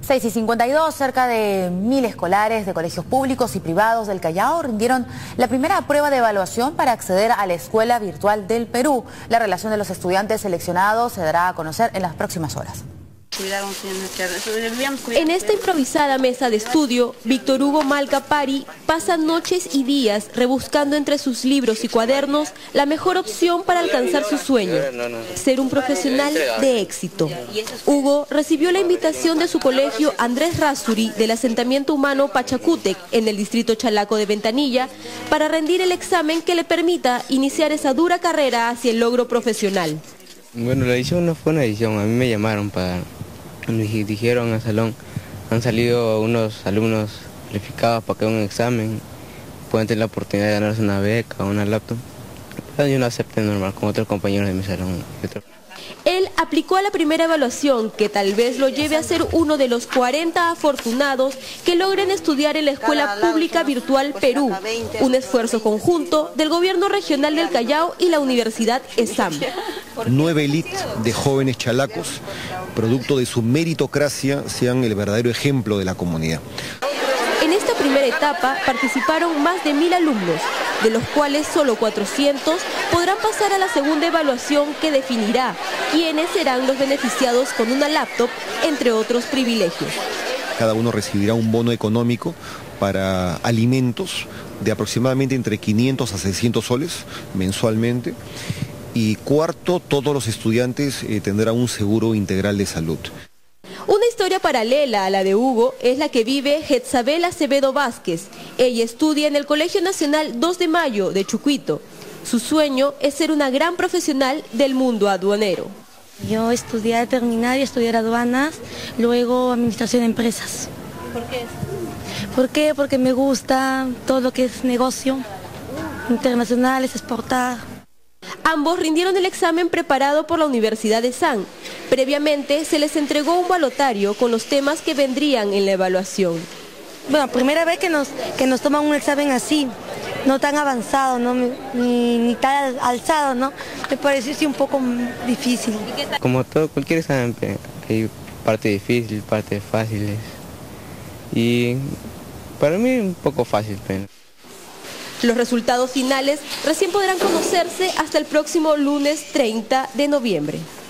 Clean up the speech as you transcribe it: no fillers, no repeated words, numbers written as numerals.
6:52, cerca de 1000 escolares de colegios públicos y privados del Callao rindieron la primera prueba de evaluación para acceder a la Escuela Virtual del Perú. La relación de los estudiantes seleccionados se dará a conocer en las próximas horas. En esta improvisada mesa de estudio, Víctor Hugo Malcapari pasa noches y días rebuscando entre sus libros y cuadernos la mejor opción para alcanzar su sueño, ser un profesional de éxito. Hugo recibió la invitación de su colegio Andrés Rasturi del asentamiento humano Pachacútec en el distrito Chalaco de Ventanilla para rendir el examen que le permita iniciar esa dura carrera hacia el logro profesional. Bueno, la edición no fue una edición, a mí me llamaron me dijeron al salón, han salido unos alumnos calificados para que hagan un examen, pueden tener la oportunidad de ganarse una beca o una laptop. Yo no acepté normal, con otros compañeros de mi salón. Él aplicó a la primera evaluación, que tal vez lo lleve a ser uno de los 40 afortunados que logren estudiar en la Escuela Pública Virtual Perú, un esfuerzo conjunto del Gobierno Regional del Callao y la Universidad ESAM. 9 élites de jóvenes chalacos, producto de su meritocracia, sean el verdadero ejemplo de la comunidad. En esta primera etapa participaron más de 1000 alumnos, de los cuales solo 400 podrán pasar a la segunda evaluación que definirá quiénes serán los beneficiados con una laptop, entre otros privilegios. Cada uno recibirá un bono económico para alimentos de aproximadamente entre 500 a 600 soles mensualmente. Y cuarto, todos los estudiantes tendrán un seguro integral de salud. Una historia paralela a la de Hugo es la que vive Jezabel Acevedo Vázquez. Ella estudia en el Colegio Nacional 2 de Mayo de Chucuito. Su sueño es ser una gran profesional del mundo aduanero. Yo estudié, terminar y estudiar aduanas, luego administración de empresas. ¿Por qué eso? ¿Por qué? Porque me gusta todo lo que es negocio, internacionales, exportar. Ambos rindieron el examen preparado por la Universidad de San. Previamente se les entregó un balotario con los temas que vendrían en la evaluación. Bueno, primera vez que nos toman un examen así, no tan avanzado, ¿no? ni tan alzado, ¿no? Me pareció sí un poco difícil. Como todo, cualquier examen, hay parte difícil, partes fáciles. Y para mí un poco fácil, pero... Los resultados finales recién podrán conocerse hasta el próximo lunes 30 de noviembre.